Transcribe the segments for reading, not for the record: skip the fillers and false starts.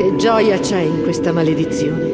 Che gioia c'è in questa maledizione?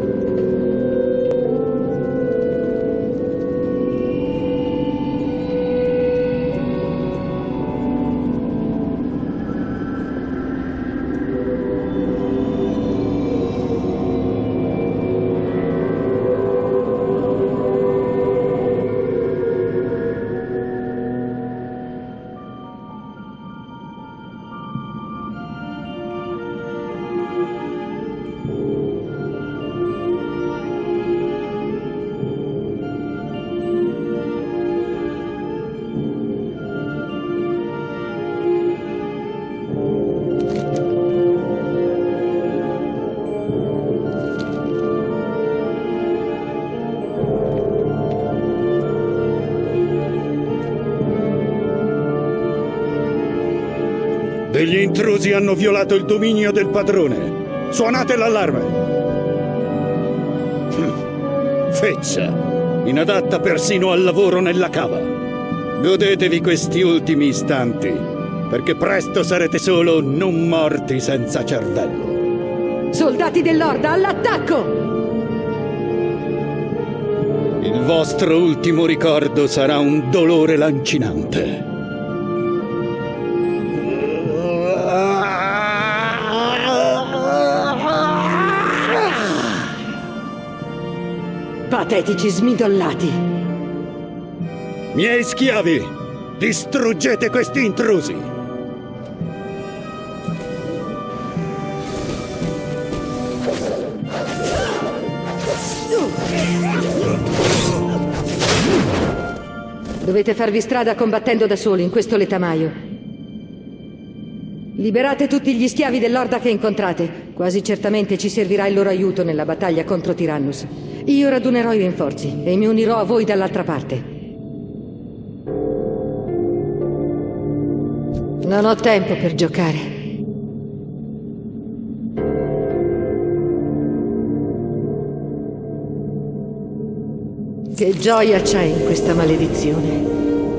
Degli intrusi hanno violato il dominio del padrone. Suonate l'allarme! Feccia, inadatta persino al lavoro nella cava. Godetevi questi ultimi istanti, perché presto sarete solo non morti senza cervello. Soldati dell'Orda, all'attacco! Il vostro ultimo ricordo sarà un dolore lancinante. Patetici smidollati! Miei schiavi, distruggete questi intrusi! Dovete farvi strada combattendo da soli in questo letamaio. Liberate tutti gli schiavi dell'Orda che incontrate. Quasi certamente ci servirà il loro aiuto nella battaglia contro Tyrannus. Io radunerò i rinforzi e mi unirò a voi dall'altra parte. Non ho tempo per giocare. Che gioia c'è in questa maledizione?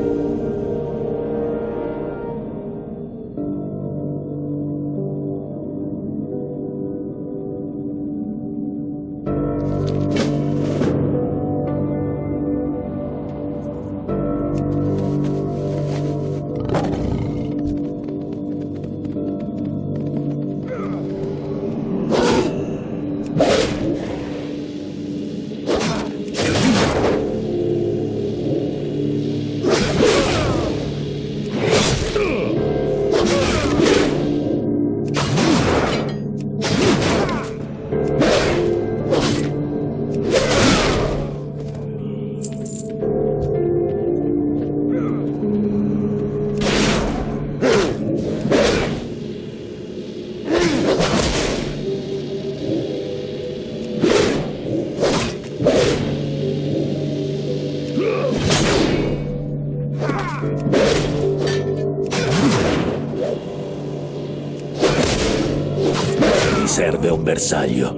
Mi serve un bersaglio.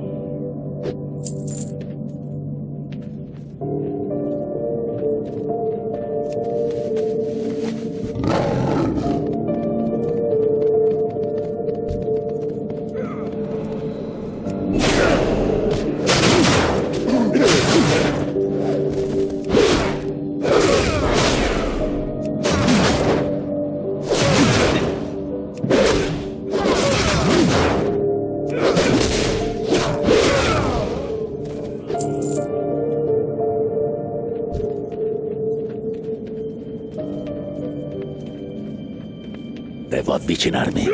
Devo avvicinarmi.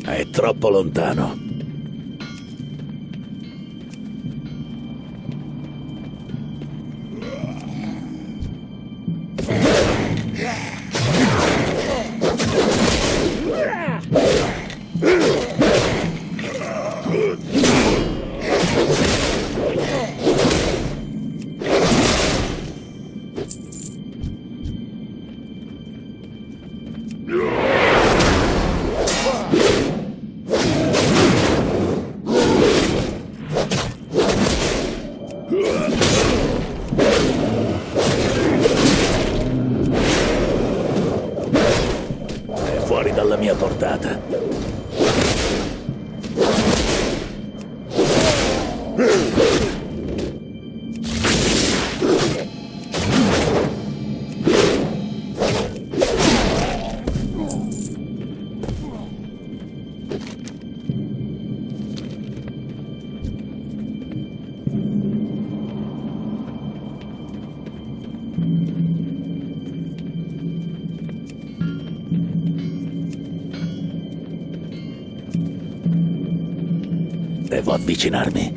È troppo lontano. Fuori dalla mia portata. Devo avvicinarmi.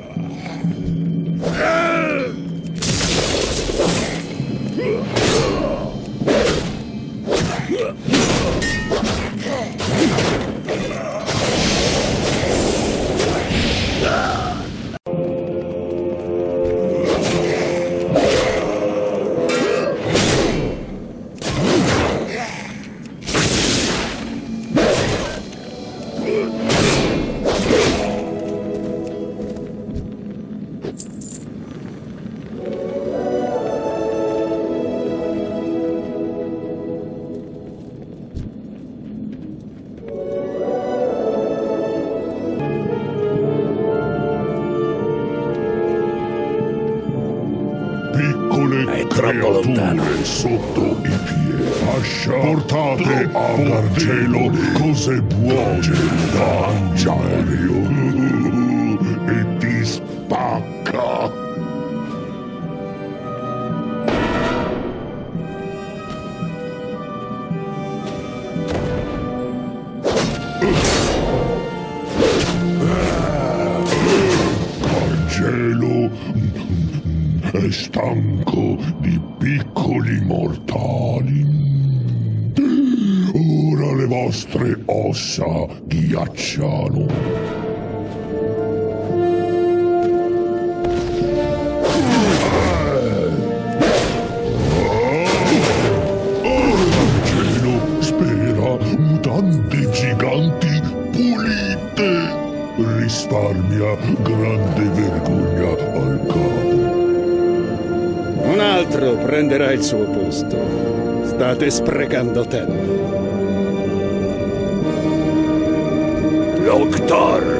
Piccole creature sotto i piedi, portate a Gargelo cose buone da mangiare e ti spacca. Gargelo è stanco di piccoli mortali. Ora le vostre ossa ghiacciano. Gargelo spera mutande giganti pulite. Risparmia grande vergogna al capo. Un altro prenderà il suo posto. State sprecando tempo. Loktar!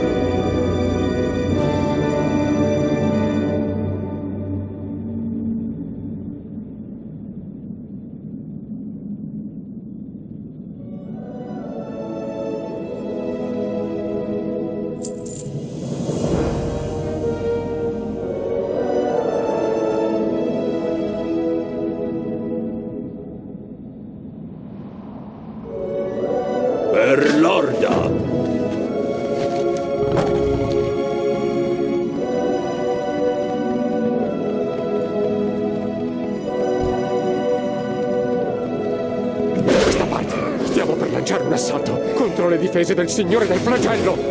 Per l'Orda! Da questa parte! Stiamo per lanciare un assalto contro le difese del Signore del Flagello!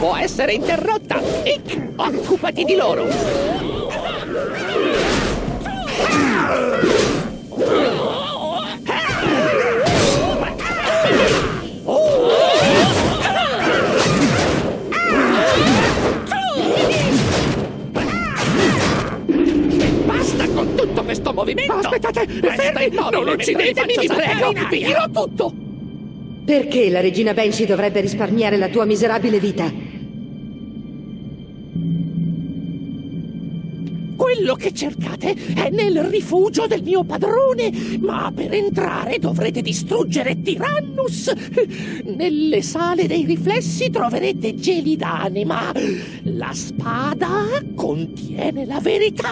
può essere interrotta. Ick, occupati di loro. Basta con tutto questo movimento. Aspettate, fermi! Non uccidetemi, vi prego. Vi dirò tutto. Perché la regina Banshee dovrebbe risparmiare la tua miserabile vita? Quello che cercate è nel rifugio del mio padrone, ma per entrare dovrete distruggere Tyrannus. Nelle sale dei riflessi troverete geli d'anima. La spada contiene la verità.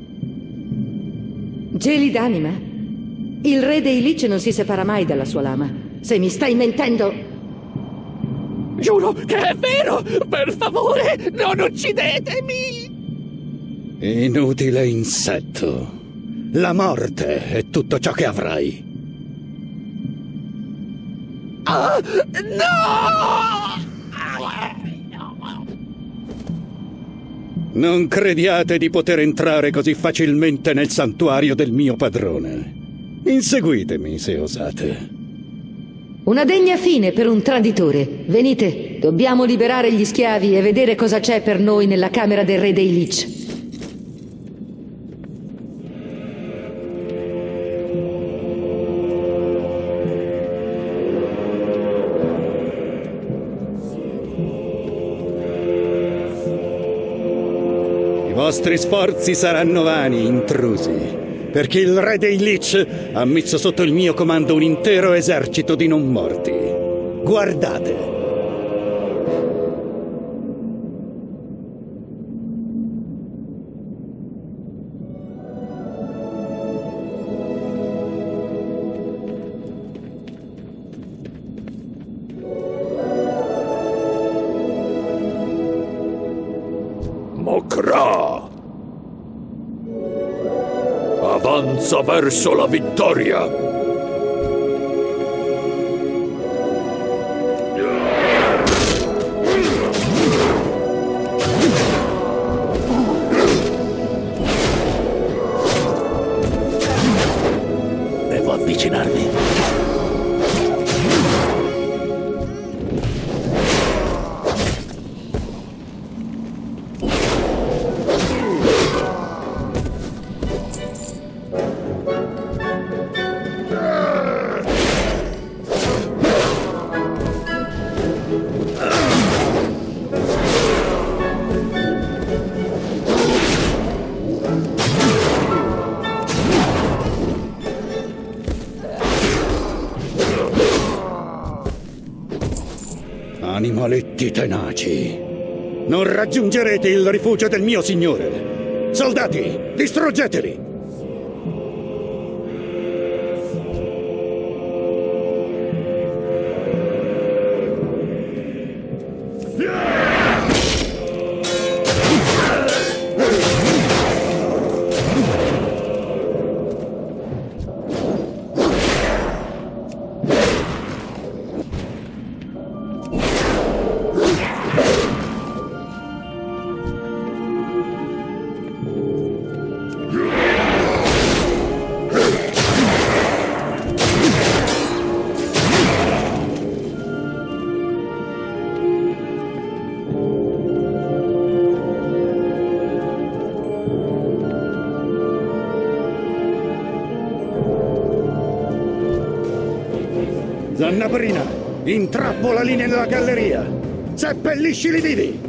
Geli d'anima? Il re dei Lich non si separa mai dalla sua lama. Se mi stai mentendo... Giuro che è vero! Per favore, non uccidetemi! Inutile insetto. La morte è tutto ciò che avrai. Ah, no! Non crediate di poter entrare così facilmente nel santuario del mio padrone. Inseguitemi se osate. Una degna fine per un traditore. Venite, dobbiamo liberare gli schiavi e vedere cosa c'è per noi nella camera del re dei Lich. I vostri sforzi saranno vani, intrusi. Perché il re dei Lich ha messo sotto il mio comando un intero esercito di non morti. Guardate. Mokra! Avanza verso la vittoria! Devo avvicinarmi. Animaletti tenaci. Non raggiungerete il rifugio del mio signore. Soldati, distruggeteli! Zannabrina, intrappolali nella galleria! Seppelliscili vivi!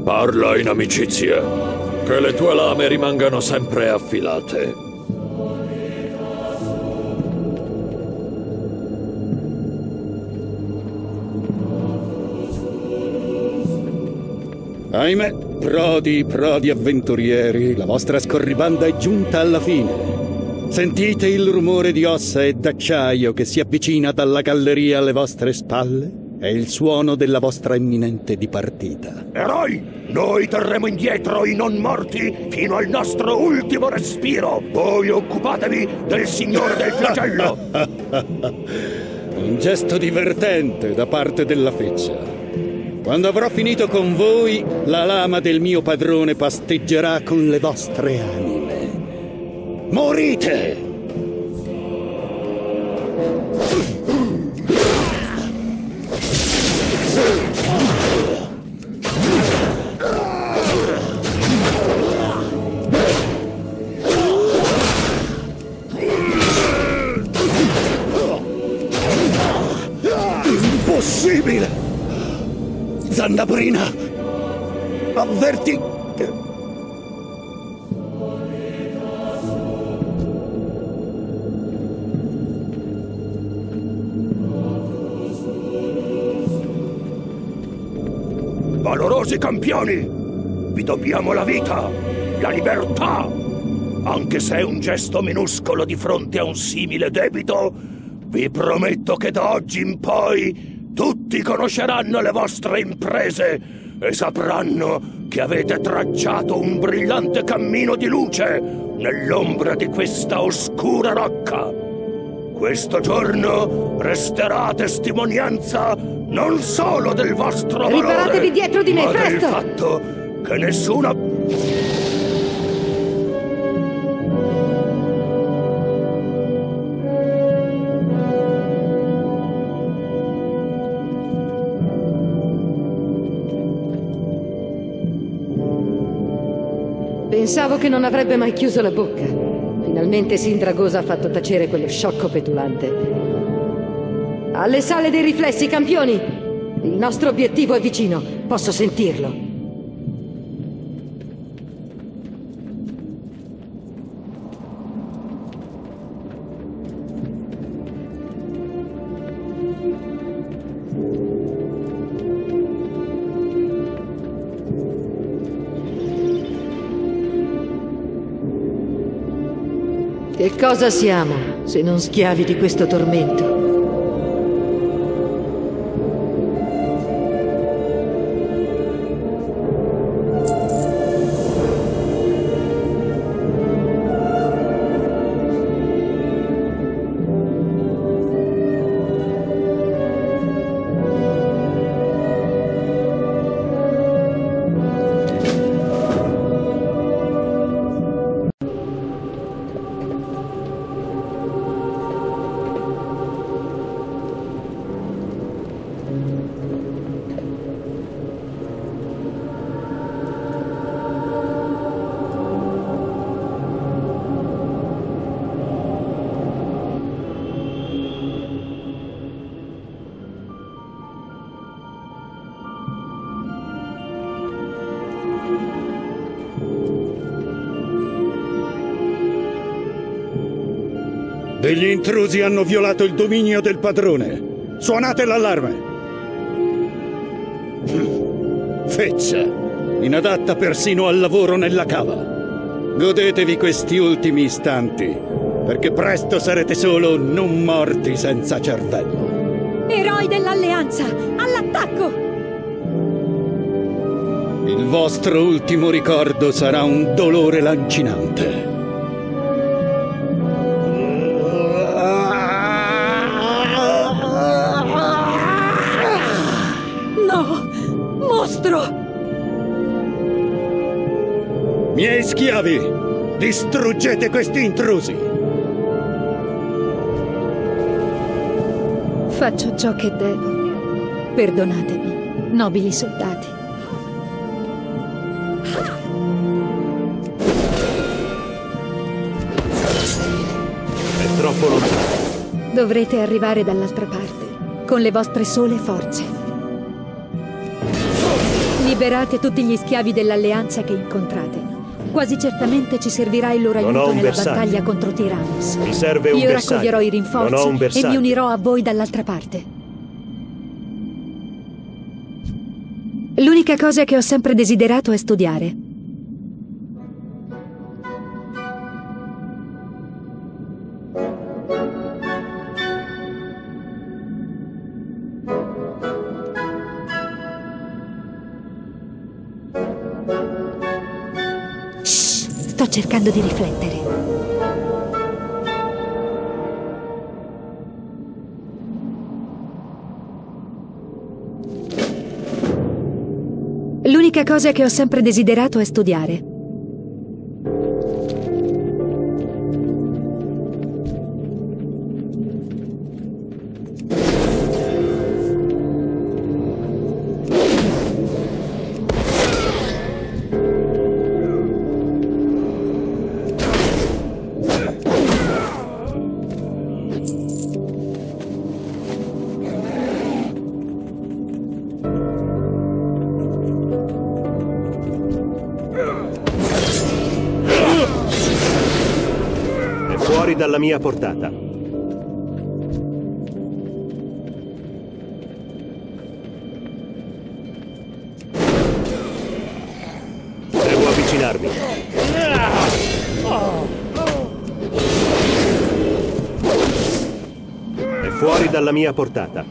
Parla in amicizia. Che le tue lame rimangano sempre affilate. Ahimè, prodi avventurieri, la vostra scorribanda è giunta alla fine. Sentite il rumore di ossa e d'acciaio che si avvicina dalla galleria alle vostre spalle? È il suono della vostra imminente dipartita. Eroi, noi terremo indietro i non morti fino al nostro ultimo respiro. Voi occupatevi del Signore del Flagello. Un gesto divertente da parte della feccia. Quando avrò finito con voi, la lama del mio padrone pasteggerà con le vostre anime. Morite! Impossibile! Zandabrina! Avverti! Valorosi campioni! Vi dobbiamo la vita, la libertà! Anche se è un gesto minuscolo di fronte a un simile debito, vi prometto che da oggi in poi tutti conosceranno le vostre imprese e sapranno che avete tracciato un brillante cammino di luce nell'ombra di questa oscura rocca. Questo giorno resterà testimonianza non solo del vostro valore, riparatevi dietro di me, ma presto! del fatto che nessuna... Pensavo che non avrebbe mai chiuso la bocca. Finalmente Sindragosa ha fatto tacere quello sciocco petulante. Alle sale dei riflessi, campioni! Il nostro obiettivo è vicino, posso sentirlo. Che cosa siamo, se non schiavi di questo tormento? Degli intrusi hanno violato il dominio del padrone. Suonate l'allarme. Feccia, inadatta persino al lavoro nella cava. Godetevi questi ultimi istanti, perché presto sarete solo non morti senza cervello. Eroi dell'Alleanza, all'attacco! Il vostro ultimo ricordo sarà un dolore lancinante. Miei schiavi, distruggete questi intrusi! Faccio ciò che devo. Perdonatemi, nobili soldati. È troppo lontano. Dovrete arrivare dall'altra parte, con le vostre sole forze. Liberate tutti gli schiavi dell'alleanza che incontrate. Quasi certamente ci servirà il loro aiuto nella battaglia contro Tyrannus. Mi serve un Io bersaglio. raccoglierò i rinforzi Non ho un e bersaglio. mi unirò a voi dall'altra parte. L'unica cosa che ho sempre desiderato è studiare. Sto cercando di riflettere. L'unica cosa che ho sempre desiderato è studiare. Fuori dalla mia portata. Devo avvicinarmi. È fuori dalla mia portata.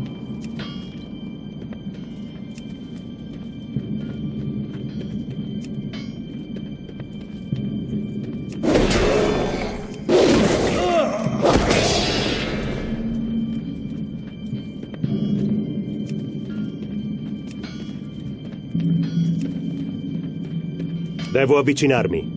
Devo avvicinarmi.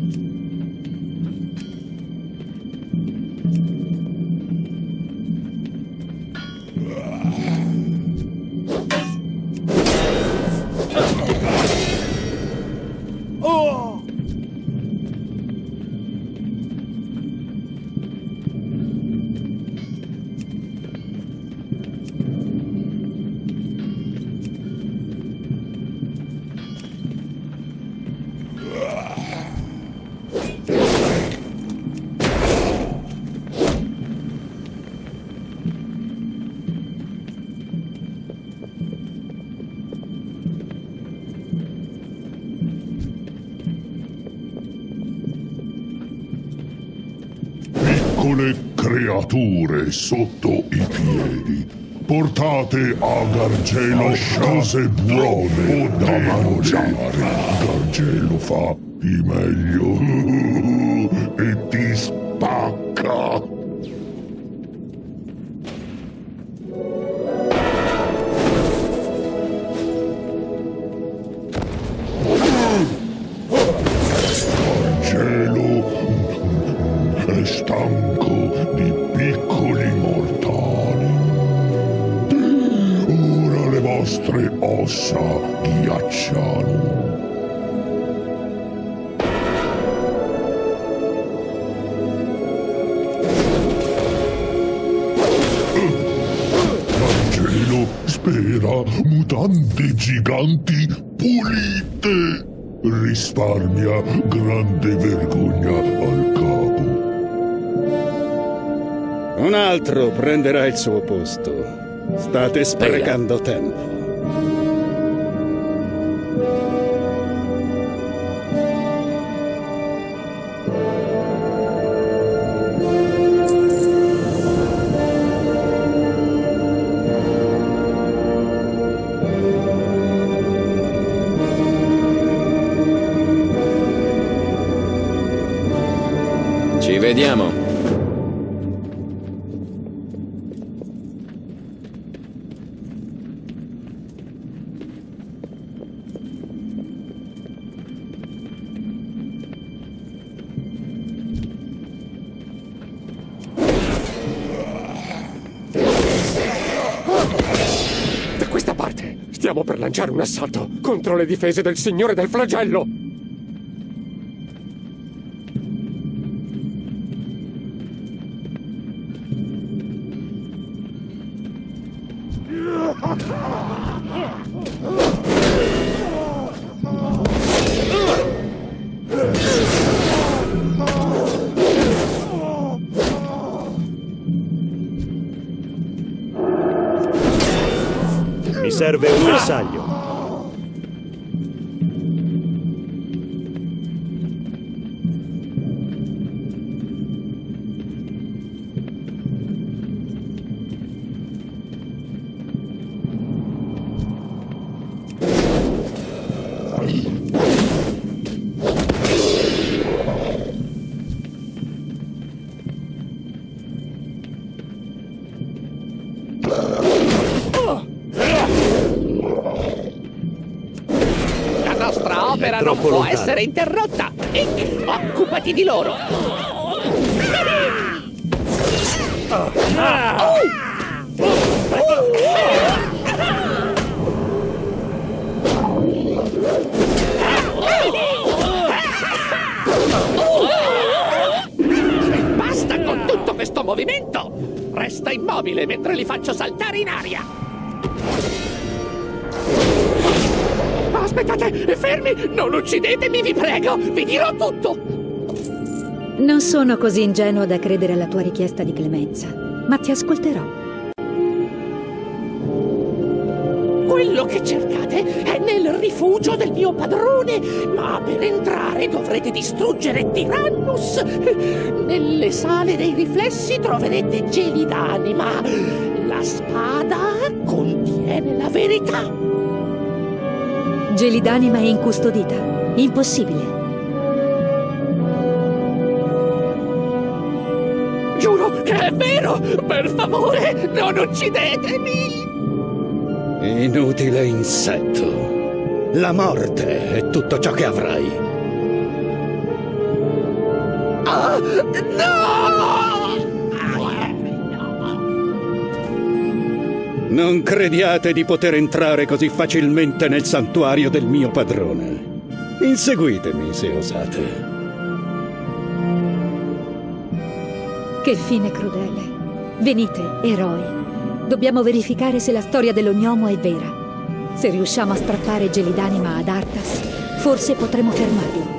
Piccole creature sotto i piedi, portate a Gargelo cose buone da mangiare. Gargelo fa di meglio e ti spacca. È stanco di piccoli mortali. Ora le vostre ossa ghiacciano. Angelo spera mutande giganti pulite. Risparmia grande vergogna al capo. Un altro prenderà il suo posto. State sprecando tempo. Ci vediamo. Da questa parte! Stiamo per lanciare un assalto contro le difese del Signore del Flagello! serve un bersaglio. Non può essere interrotta! Ink, occupati di loro! Basta con tutto questo movimento! Resta immobile mentre li faccio saltare in aria! Aspettate, fermi! Non uccidetemi, vi prego! Vi dirò tutto! Non sono così ingenuo da credere alla tua richiesta di clemenza, ma ti ascolterò. Quello che cercate è nel rifugio del mio padrone, ma per entrare dovrete distruggere Tyrannus. Nelle sale dei riflessi troverete geli d'anima. La spada contiene la verità. Geli d'anima è incustodita. Impossibile. Giuro che è vero! Per favore, non uccidetemi! Inutile insetto. La morte è tutto ciò che avrai. Ah, no! Non crediate di poter entrare così facilmente nel santuario del mio padrone. Inseguitemi se osate. Che fine crudele. Venite, eroi. Dobbiamo verificare se la storia dell'ognomo è vera. Se riusciamo a strappare geli d'anima ad Arthas, forse potremo fermarlo.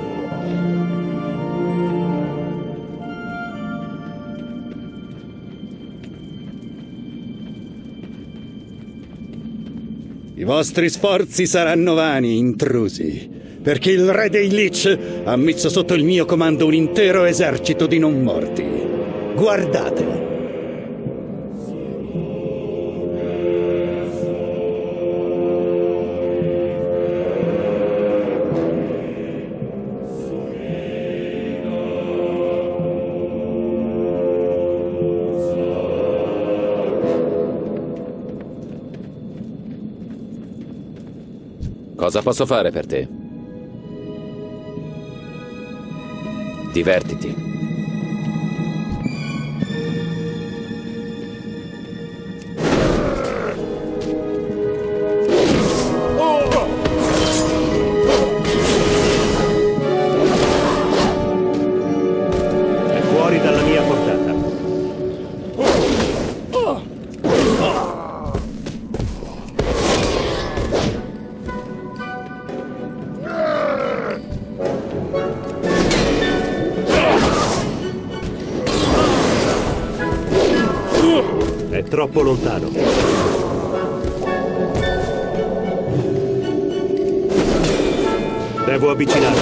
I vostri sforzi saranno vani, intrusi, perché il re dei Lich ha messo sotto il mio comando un intero esercito di non morti. Guardate! Cosa posso fare per te? Divertiti. È fuori dalla mia portata. È troppo lontano. Devo avvicinarmi.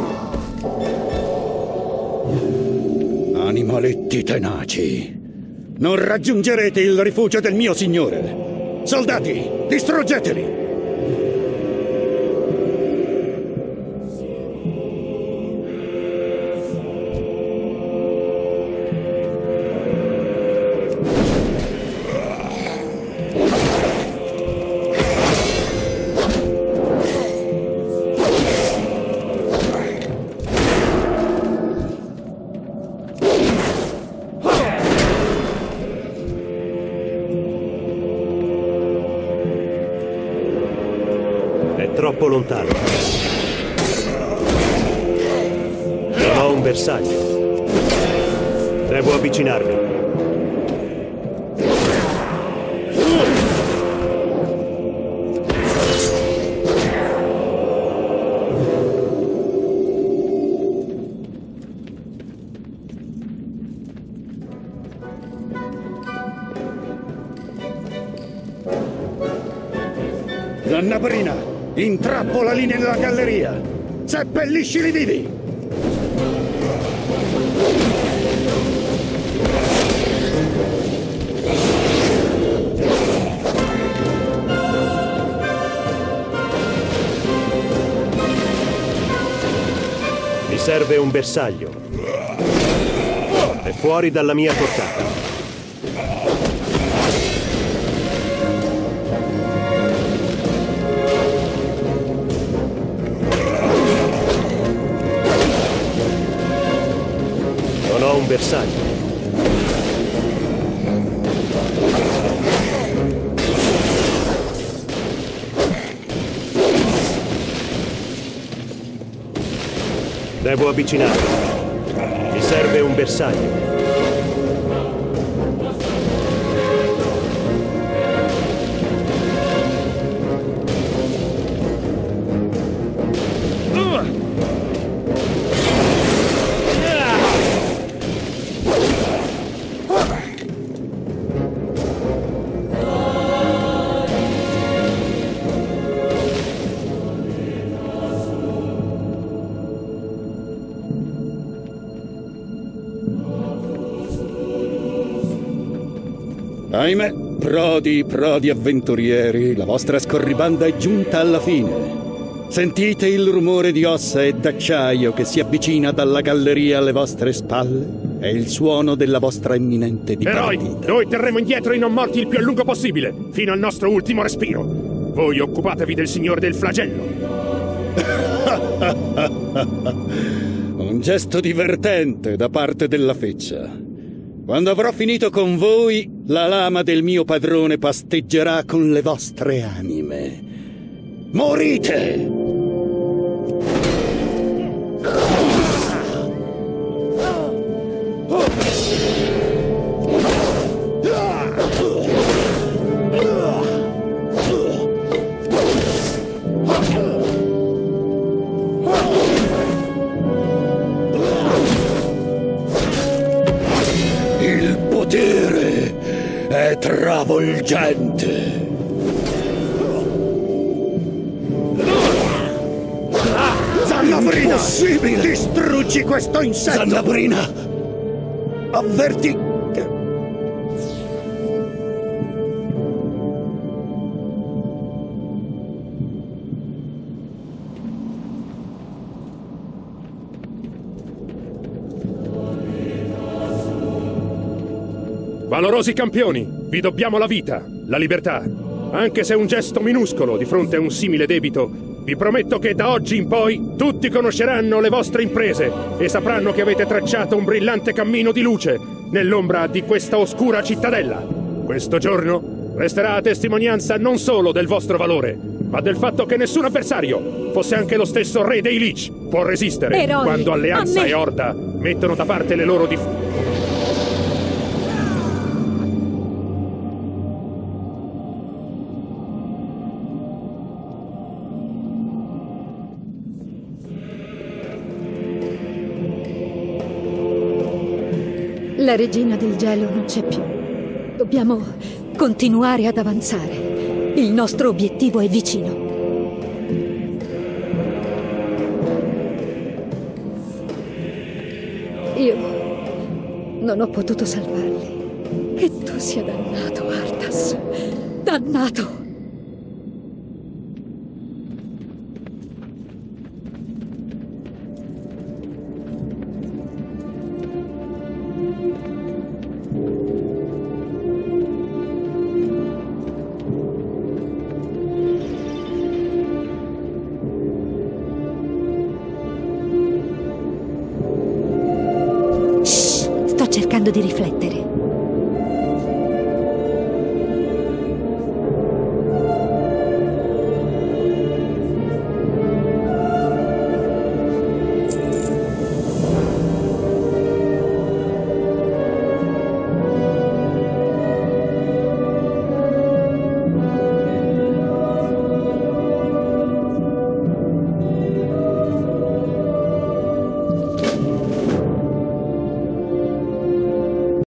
Animaletti tenaci. Non raggiungerete il rifugio del mio signore. Soldati, distruggeteli! Troppo lontano. Non ho un bersaglio. Devo avvicinarmi. Zannabrina, intrappolali nella galleria! Seppelliscili vivi! Mi serve un bersaglio. È fuori dalla mia portata. Non ho un bersaglio. Devo avvicinarmi. Mi serve un bersaglio. Ahimè, prodi avventurieri, la vostra scorribanda è giunta alla fine. Sentite il rumore di ossa e d'acciaio che si avvicina dalla galleria alle vostre spalle? È il suono della vostra imminente dipartita. Eroi, noi terremo indietro i non morti il più a lungo possibile, fino al nostro ultimo respiro. Voi occupatevi del Signore del Flagello. Un gesto divertente da parte della feccia. Quando avrò finito con voi, la lama del mio padrone pasteggerà con le vostre anime. Morite! Il potere è travolgente. Zannabrina! Impossibile! Distruggi questo insetto! Zannabrina! Avverti... Valorosi campioni, vi dobbiamo la vita, la libertà. Anche se un gesto minuscolo di fronte a un simile debito, vi prometto che da oggi in poi tutti conosceranno le vostre imprese e sapranno che avete tracciato un brillante cammino di luce nell'ombra di questa oscura cittadella. Questo giorno resterà a testimonianza non solo del vostro valore, ma del fatto che nessun avversario, fosse anche lo stesso re dei Lich, può resistere Eroi, quando Alleanza e Orda mettono da parte le loro La regina del gelo non c'è più. Dobbiamo continuare ad avanzare. Il nostro obiettivo è vicino. Io non ho potuto salvarli. E tu sia dannato, Arthas. Dannato! Sto cercando di riflettere.